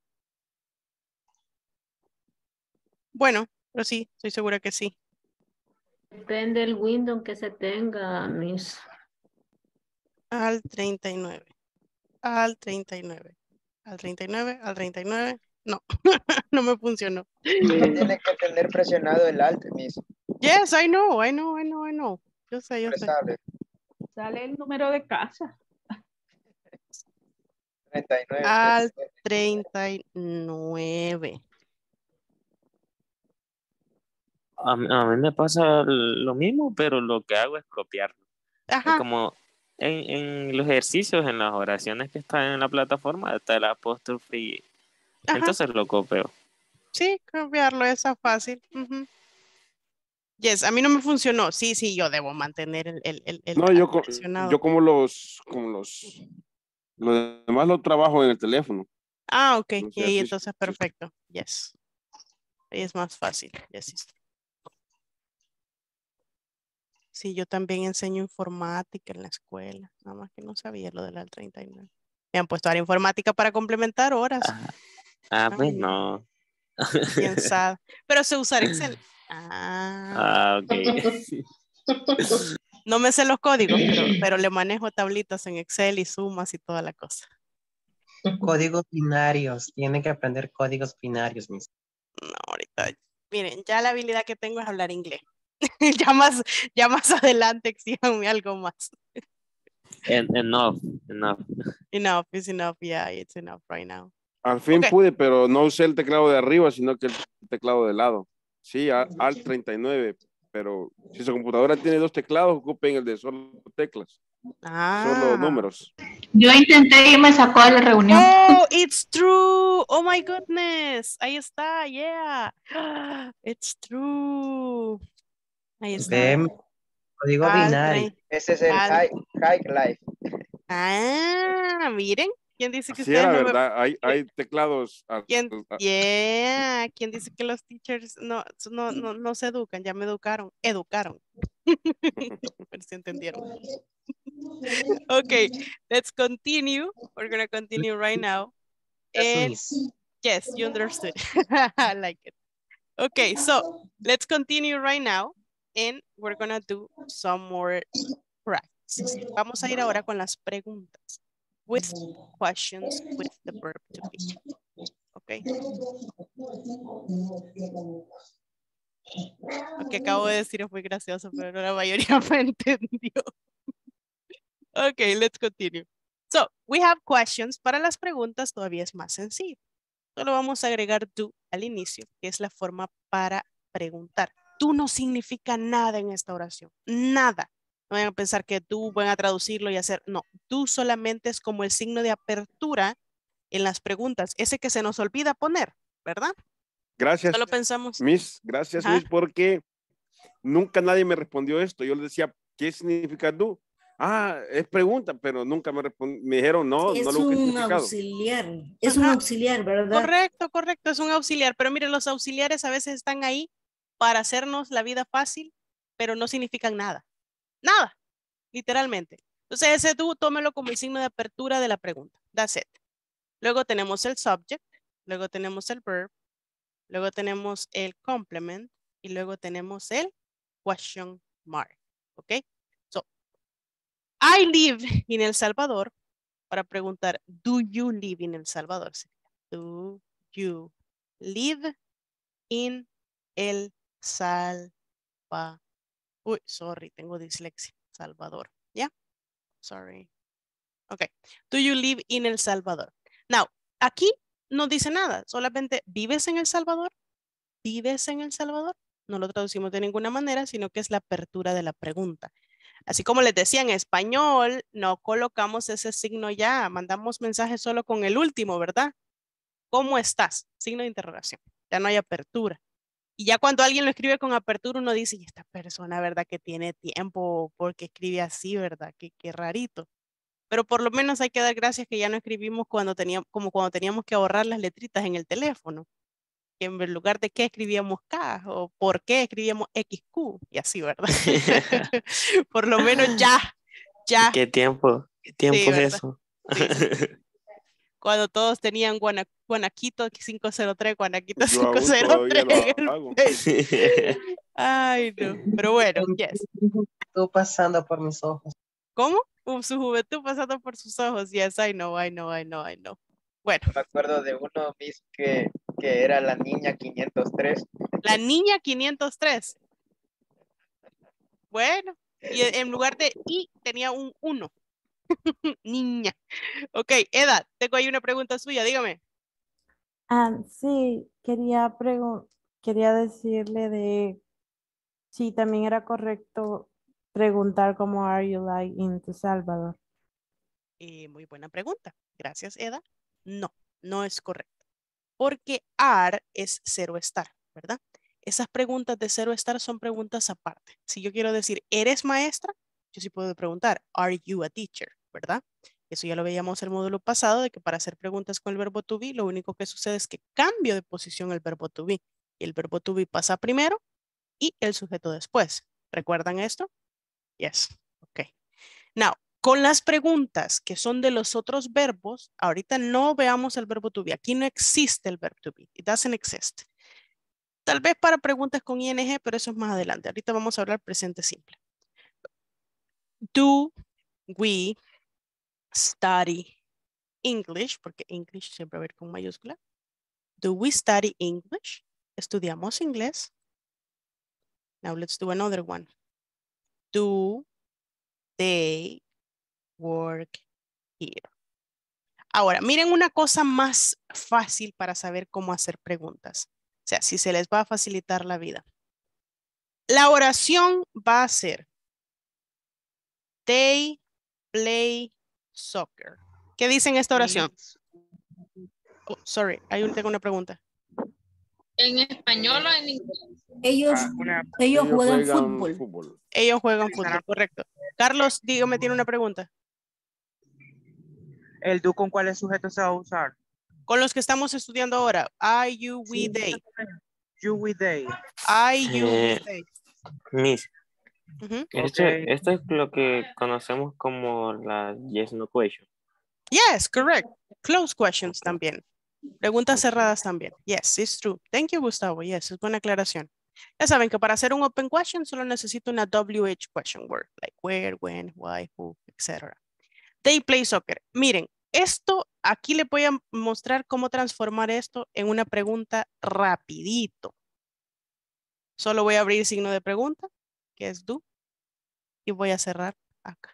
Bueno, pero sí, estoy segura que sí. Depende del window que se tenga, Miss. Al treinta y nueve. Al treinta y nueve. Al treinta y nueve, al treinta y nueve. No, no me funcionó. Tiene que tener presionado el alt, Miss. Yes, I know, I know, I know, I know. Yo sé, yo sé. Sale Sale el número de casa. treinta y nueve. Al treinta y nueve. A, mí- a mí me pasa lo mismo, pero lo que hago es copiarlo. Es Ajá. como en, en los ejercicios, en las oraciones que están en la plataforma, está el apóstrofe y Ajá. entonces lo copio. Sí, cambiarlo, esa fácil. Ujú. Yes, a mí no me funcionó. Sí, sí, yo debo mantener el, el, el, el No, yo, co- presionado. yo como los, como los, los demás lo trabajo en el teléfono. Ah, ok. No Y sé, ahí sí, entonces sí. perfecto. Yes. Ahí es más fácil. Yes, sí. Sí, yo también enseño informática en la escuela. Nada más que no sabía lo del al treinta y nueve. Me han puesto a dar informática para complementar horas. Ah, ah, Ay, pues no. quién sabe. Pero sé usar Excel. Ah. Ah, ok. No me sé los códigos, pero, pero le manejo tablitas en Excel y sumas y toda la cosa. Códigos binarios. Tienen que aprender códigos binarios, Miss. No, ahorita, miren, ya la habilidad que tengo es hablar inglés. ya, más, ya más adelante exíjanme algo más. En- enough, enough. Enough is enough, yeah, it's enough right now. Al fin Ok. pude, pero no usé el teclado de arriba, sino que el teclado de lado. Sí, a- al treinta y nueve, pero si su computadora tiene dos teclados, ocupen el de solo teclas, solo Ah. números. Yo intenté y me sacó de la reunión. Oh, it's true. Oh my goodness. Ahí está, yeah. It's true. Ahí está. Ven, código Al binario. tre- Ese es el al- high, high life. Ah, miren. ¿Quién dice que Así ustedes era, no me... ¿verdad? Hay, hay teclados. al- ¿Quién, al- yeah. ¿Quién dice que los teachers no, no, no, no se educan? Ya me educaron. Educaron. A ver si entendieron. Okay, let's continue. We're gonna continue right now. Yes, And Miss. yes, you understood. I like it. Okay, so let's continue right now. And we're gonna do some more practice. Vamos a ir ahora con las preguntas. With questions with the verb to be. Okay. Lo que acabo de decir es muy gracioso, pero no la mayoría me entendió. Okay, let's continue. So, we have questions. Para las preguntas todavía es más sencillo. Solo vamos a agregar do al inicio, que es la forma para preguntar. Do no significa nada en esta oración. Nada. No vayan a pensar que do van a traducirlo y hacer. No, do solamente es como el signo de apertura en las preguntas. Ese que se nos olvida poner, ¿verdad? Gracias, Solo pensamos. Miss. Gracias, Ajá. Miss, porque nunca nadie me respondió esto. Yo les decía, ¿qué significa do? Ah, es pregunta, pero nunca me respondieron. Me dijeron, no, no Es lo busqué un significado. auxiliar. Es un Ajá. auxiliar, ¿verdad? Correcto, correcto, es un auxiliar, pero miren, los auxiliares a veces están ahí para hacernos la vida fácil, pero no significan nada, nada, literalmente. Entonces ese do, tómelo como el signo de apertura de la pregunta, that's it. Luego tenemos el subject, luego tenemos el verb, luego tenemos el complement y luego tenemos el question mark, ¿ok? So, I live in El Salvador, para preguntar, do you live in El Salvador? Do you live in El Salvador? Uy, sorry, tengo dislexia. Salvador, ¿ya? Sorry. Ok. Do you live in El Salvador? Now, aquí no dice nada. Solamente, ¿vives en El Salvador? ¿Vives en El Salvador? No lo traducimos de ninguna manera, sino que es la apertura de la pregunta. Así como les decía en español, no colocamos ese signo ya. Mandamos mensajes solo con el último, ¿verdad? ¿Cómo estás? Signo de interrogación. Ya no hay apertura. Y ya cuando alguien lo escribe con apertura, uno dice, y esta persona, ¿verdad? Que tiene tiempo, porque escribe así, ¿verdad? Qué, qué rarito. Pero por lo menos hay que dar gracias que ya no escribimos cuando teníamos, como cuando teníamos que ahorrar las letritas en el teléfono. Que en lugar de qué escribíamos K o por qué escribíamos X Q y así, ¿verdad? Por lo menos ya, ya. ¿Qué tiempo? ¿Qué tiempo Sí, es ¿verdad? eso? Sí, sí, sí. Cuando todos tenían Guana, Guanaquito cinco cero tres, Guanaquito Yo aún cinco cero todavía tres lo en el hago. Face. Ay, no. Pero bueno, yes. Tú pasando por mis ojos. ¿Cómo? Uh, su juventud pasando por sus ojos. Yes, I know, I know, I know, I know. Bueno. Me acuerdo de uno, Miss, que, que era la niña quinientos tres. La niña quinientos tres. Bueno, y en lugar de I tenía un uno. Niña. Ok, Eda, tengo ahí una pregunta suya, dígame. Ah, sí, quería pregun- quería decirle de si también era correcto preguntar cómo are you like in El Salvador. Eh, muy buena pregunta. Gracias, Eda. No, no es correcto. Porque are es cero estar, ¿verdad? Esas preguntas de cero estar son preguntas aparte. Si yo quiero decir, ¿eres maestra? Yo sí puedo preguntar, ¿are you a teacher? ¿Verdad? Eso ya lo veíamos en el módulo pasado, de que para hacer preguntas con el verbo to be, lo único que sucede es que cambio de posición el verbo to be. Y el verbo to be pasa primero y el sujeto después. ¿Recuerdan esto? Yes. Ok. Now, con las preguntas que son de los otros verbos, ahorita no veamos el verbo to be. Aquí no existe el verbo to be. It doesn't exist. Tal vez para preguntas con ing, pero eso es más adelante. Ahorita vamos a hablar presente simple. Do we study English? Porque English siempre va a ir con mayúscula. Do we study English? Estudiamos inglés. Now let's do another one. Do they work here? Ahora, miren una cosa más fácil para saber cómo hacer preguntas. O sea, si se les va a facilitar la vida. La oración va a ser they play soccer. ¿Qué dice en esta oración? Oh, sorry, ahí tengo una pregunta. ¿En español o en inglés? Ellos, Una- ellos Ellos juegan juegan fútbol. Ellos juegan fútbol, correcto. Carlos, dígame, tiene una pregunta. ¿El do con cuáles sujetos se va a usar? Con los que estamos estudiando ahora. I, you, we, they. You with they. I, you, Eh, we, they. Miss, Ujú. esto, Ok. esto es lo que conocemos como la yes no question. Yes, correct. Close questions también. Preguntas cerradas también. Yes, it's true. Thank you, Gustavo. Yes, es buena aclaración. Ya saben que para hacer un open question solo necesito una W H question word, like where, when, why, who, etcétera. They play soccer. Miren, esto aquí le voy a mostrar cómo transformar esto en una pregunta rapidito. Solo voy a abrir signo de pregunta, que es do, y voy a cerrar acá.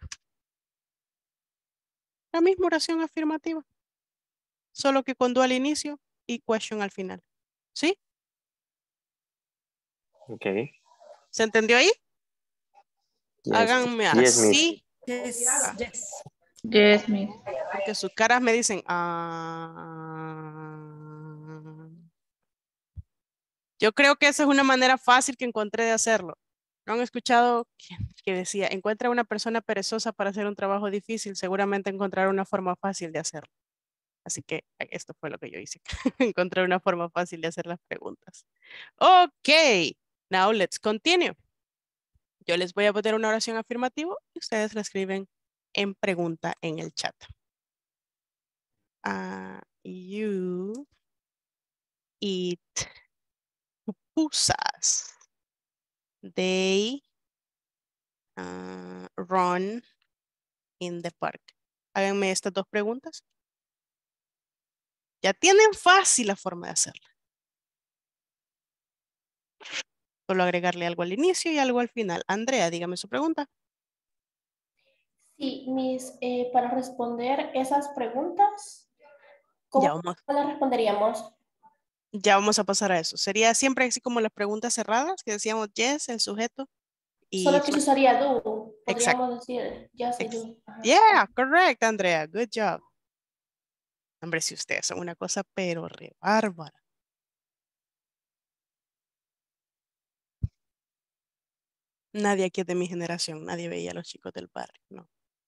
La misma oración afirmativa, solo que con do al inicio y question al final. ¿Sí? Ok. ¿Se entendió ahí? Yes. Háganme Yes, miss. así. Yes, Ah, yes. Yes, miss. porque sus caras me dicen, ah. Yo creo que esa es una manera fácil que encontré de hacerlo. ¿No han escuchado que, que decía, encuentra una persona perezosa para hacer un trabajo difícil? Seguramente encontrar una forma fácil de hacerlo. Así que esto fue lo que yo hice. Encontré una forma fácil de hacer las preguntas. Ok, now let's continue. Yo les voy a poner una oración afirmativa y ustedes la escriben en pregunta en el chat. Uh, you eat pupusas. They uh, run in the park. Háganme estas dos preguntas. Ya tienen fácil la forma de hacerla. Solo agregarle algo al inicio y algo al final. Andrea, dígame su pregunta. Sí, mis, eh, para responder esas preguntas, ¿cómo Ya vamos, las responderíamos? ya vamos a pasar a eso. Sería siempre así como las preguntas cerradas que decíamos yes, el sujeto. Y Solo que se usaría do. exacto. Podríamos decir yes y do. Ajá. Yeah, correct, Andrea. Good job. Hombre, si ustedes son una cosa pero re bárbara. Nadie aquí es de mi generación, nadie veía a los chicos del barrio, no.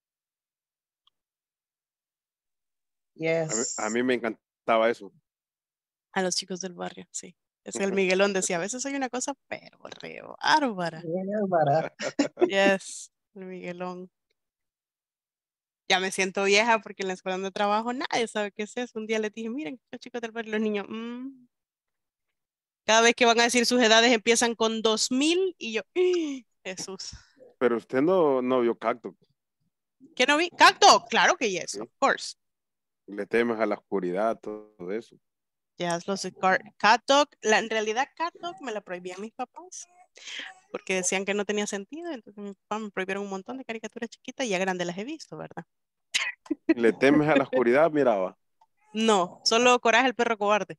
A mí, Yes. a mí me encantaba eso. A los chicos del barrio, sí. Es que el Miguelón decía, a veces soy una cosa, pero re bárbara. Bárbara. Yes, el Miguelón. Ya me siento vieja porque en la escuela donde trabajo nadie sabe qué es eso. Un día les dije, miren, los chicos del barrio, los niños, mm. Cada vez que van a decir sus edades empiezan con dos mil y yo, ¡ah! Jesús. Pero usted no, no vio Cacto. ¿Qué no vi? ¡Cacto! Claro que yes, of course. Le temes a la oscuridad, todo eso. Yes, los Cat Dog. La, en realidad, Cat Dog me la prohibían mis papás porque decían que no tenía sentido. Entonces, mis papás me prohibieron un montón de caricaturas chiquitas y ya grande las he visto, ¿verdad? Le temes a la oscuridad, miraba. No, solo Coraje el perro cobarde.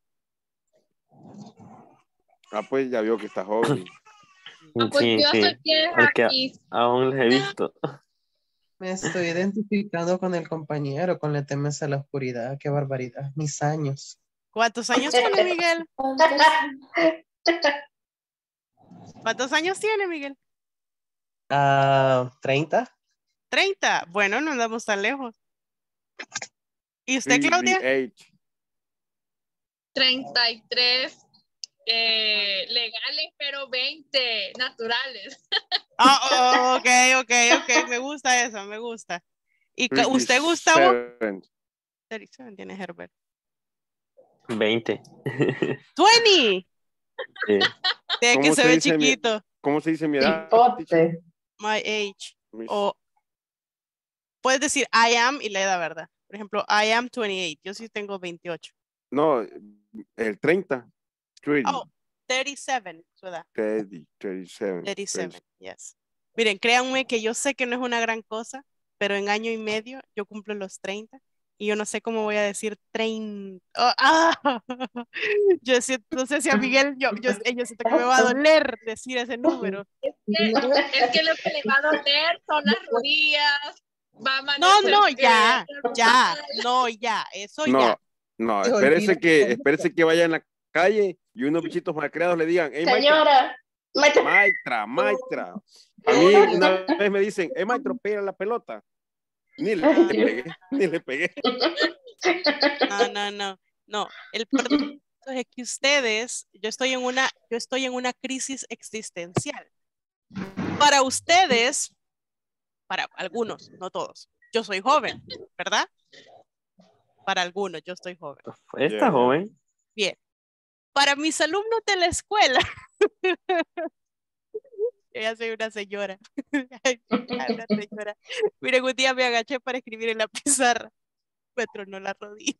Ah, pues ya vio que está joven. Ah, pues Sí, yo sí. soy vieja Porque aquí. aún les he visto. Me estoy identificando con el compañero, con le temes a la oscuridad. Qué barbaridad. Mis años. ¿Cuántos años tiene Miguel? ¿Cuántos años tiene Miguel? Ah, ¿treinta? treinta. Bueno, no andamos tan lejos. ¿Y usted, Sí, Claudia? the age. treinta y tres eh, legales, pero veinte naturales. Ah, oh, ok, ok, ok. Me gusta eso, me gusta. ¿Y ca- usted, Gustavo? thirty-seven. treinta y siete tiene Herbert. veinte. veinte. Sí. Tiene que ¿Cómo se se ve dice mi- chiquito. ¿Cómo se dice mi edad? Cipote. My age. Mis- O puedes decir I am y la edad, ¿verdad? Por ejemplo, I am veintiocho. Yo sí tengo veintiocho. No, el treinta. thirty. Oh, treinta y siete, su edad. thirty, thirty-seven. treinta y siete, yes. Miren, créanme que yo sé que no es una gran cosa, pero en año y medio yo cumplo los treinta y yo no sé cómo voy a decir treinta. Oh, ah, yo siento, no sé si a Miguel, yo, yo, yo siento que me va a doler decir ese número. Es que, es que lo que le va a doler son las rodillas. Va a No, amanecer no, que- ya, ya, no, ya, eso No, ya. no, Te espérese olvida. que, espérese que vaya en la calle y unos bichitos malcriados le digan, hey, maestra, Señora, maestra, maestra, maestra. A mí una vez me dicen, hey, maestro, pega la pelota. Ni le pegué, ni le pegué. No, no, no, no. El peor de todo es que ustedes, yo estoy en una, yo estoy en una crisis existencial. Para ustedes, para algunos, no todos, yo soy joven, ¿verdad? Para algunos, yo estoy joven. Está Yeah. joven. Bien. Para mis alumnos de la escuela, yo ya soy una señora. Ay, una señora. Miren, un día me agaché para escribir en la pizarra. Me tronó la rodilla.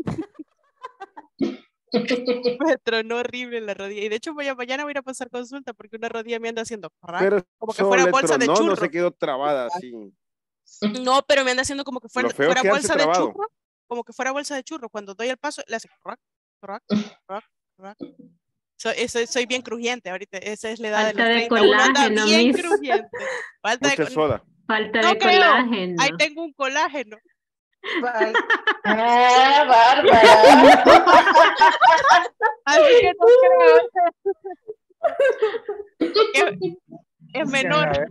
Me tronó horrible la rodilla. Y de hecho, voy a, mañana voy a ir a pasar consulta porque una rodilla me anda haciendo crack, Pero como que solo fuera le bolsa de tronó, churro. no se quedó trabada así. No, pero me anda haciendo como que fuera, Lo feo es fuera quedarse bolsa de trabado. churro. Como que fuera bolsa de churro. Cuando doy el paso, le hace crack, crack, crack, crack. Soy, soy, soy bien crujiente ahorita. Esa es la edad Falta de de los treinta. Uno anda colágeno, bien Miss. crujiente. Falta Mucha de soda. Falta No de creo. colágeno. Ahí tengo un colágeno. ah, bárbara. Así que no creo. Es, es menor.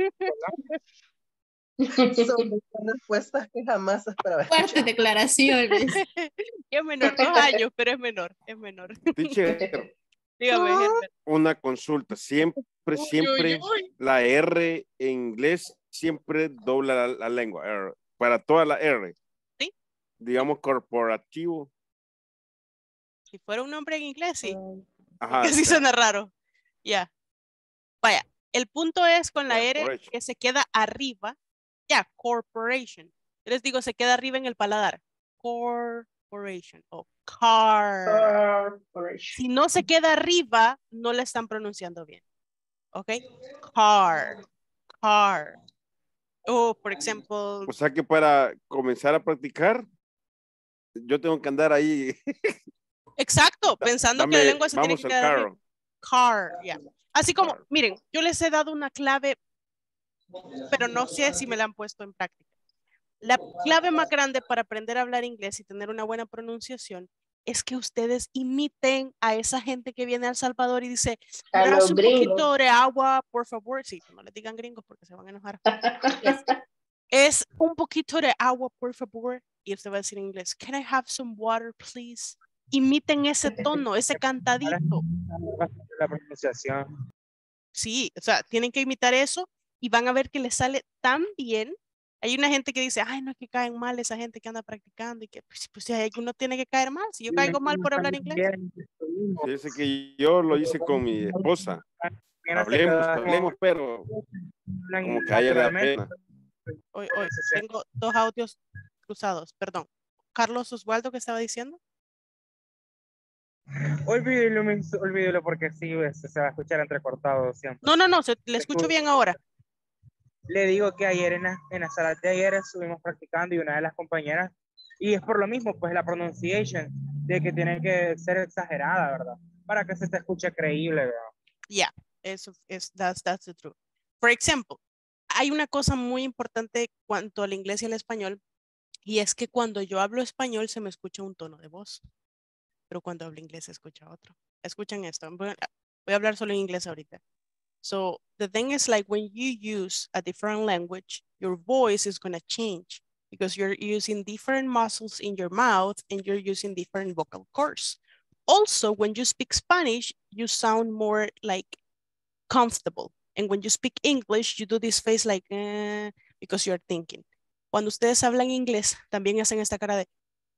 Son respuestas que jamás esperaba. Fuertes declaraciones. Es menor, dos años, pero es menor. Es menor. Teacher, Dígame, Herbert. una consulta. Siempre, siempre uy, uy. la R en inglés siempre dobla la, la lengua. R, para toda la R. Sí. Digamos corporativo. Si fuera un nombre en inglés, sí. Ajá. Porque así o sea, suena raro. Ya. Vaya, el punto es con la R Corporation. que se queda arriba. Ya, corporation. Yo les digo, se queda arriba en el paladar. Corporation o car. Si no se queda arriba, no la están pronunciando bien. ¿Ok? Car. Car. O, por ejemplo, O sea que para comenzar a practicar, yo tengo que andar ahí. exacto, pensando que la Dame, lengua se tiene vamos que al quedar arriba. carro. Car, ya. Así como, miren, yo les he dado una clave, pero no sé si me la han puesto en práctica. La clave más grande para aprender a hablar inglés y tener una buena pronunciación es que ustedes imiten a esa gente que viene a El Salvador y dice, A "Me das los un gringos. poquito de agua, por favor". Sí, no les digan gringos porque se van a enojar. Es, es un poquito de agua, por favor. Y usted va a decir en inglés, "Can I have some water, please?" Imiten ese tono, ese cantadito. La pronunciación. Sí, o sea, tienen que imitar eso y van a ver que les sale tan bien. Hay una gente que dice, ay, no es que caen mal esa gente que anda practicando y que pues, pues si uno tiene que caer mal. Si yo caigo mal por hablar inglés. Fíjese que yo lo hice con mi esposa. Hablemos, hablemos, pero como que a ella le da pena. Hoy, hoy, tengo dos audios cruzados, perdón. Carlos Osvaldo, ¿qué estaba diciendo? Olvídelo, mis- olvídelo porque sí, ves, se va a escuchar entrecortado siempre. No, no, no, se, le escucho bien ahora. Le digo que ayer en la, en la sala de ayer estuvimos practicando y una de las compañeras, y es por lo mismo, pues la pronunciation, de que tiene que ser exagerada, ¿verdad? Para que se te escuche creíble, ¿verdad? Yeah, eso es, that's, that's the truth. For example, hay una cosa muy importante cuanto al inglés y al español, y es que cuando yo hablo español se me escucha un tono de voz, pero cuando hablo inglés se escucha otro. Escuchen esto, voy a, voy a hablar solo en inglés ahorita. So the thing is, like, when you use a different language, your voice is going to change because you're using different muscles in your mouth and you're using different vocal cords. Also, when you speak Spanish, you sound more like comfortable. And when you speak English, you do this face like, eh, because you're thinking. Cuando ustedes hablan inglés, también hacen esta cara de,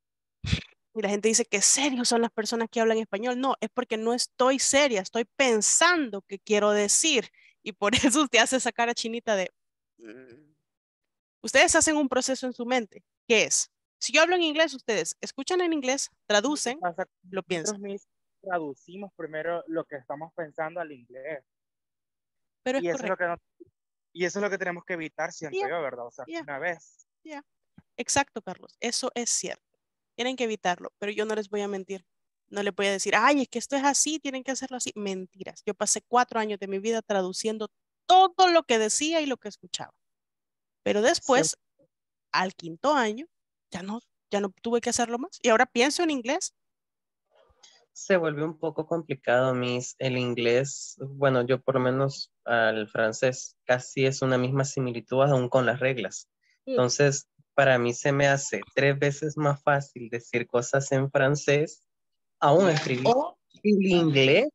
y la gente dice que serios son las personas que hablan español. No, es porque no estoy seria, estoy pensando qué quiero decir. Y por eso usted hace esa cara chinita de... mm. Ustedes hacen un proceso en su mente. ¿Qué es? Si yo hablo en inglés, ustedes escuchan en inglés, traducen, lo piensan. Nosotros mismos traducimos primero lo que estamos pensando al inglés. Pero y, es eso es lo que no- y eso es lo que tenemos que evitar, siento Yeah, yo, ¿verdad? O sea, yeah. una vez. Yeah. Exacto, Carlos. Eso es cierto. Tienen que evitarlo, pero yo no les voy a mentir. No les voy a decir, ay, es que esto es así, tienen que hacerlo así. Mentiras. Yo pasé cuatro años de mi vida traduciendo todo lo que decía y lo que escuchaba. Pero después, al quinto año, ya no, ya no tuve que hacerlo más. Y ahora pienso en inglés. Se vuelve un poco complicado, mis, el inglés, bueno, yo por lo menos al francés casi es una misma similitud aún con las reglas. Entonces, para mí se me hace tres veces más fácil decir cosas en francés, aún escribir en inglés.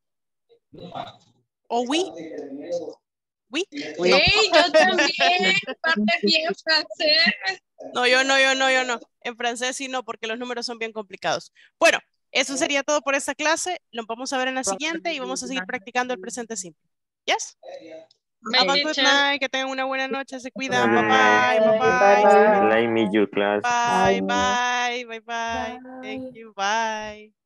¿O oui? ¿Oui? ¡Ey, yo también! ¡Parte bien francés! No, yo no, yo no, yo no. En francés sí no, porque los números son bien complicados. Bueno, eso sería todo por esta clase. Lo vamos a ver en la siguiente y vamos a seguir practicando el presente simple. ¿Yes? Have a good night. Que tengan una buena noche. Se cuidan. Bye bye. Bye bye. Let me you class. Bye bye. Bye bye. Thank you. Bye.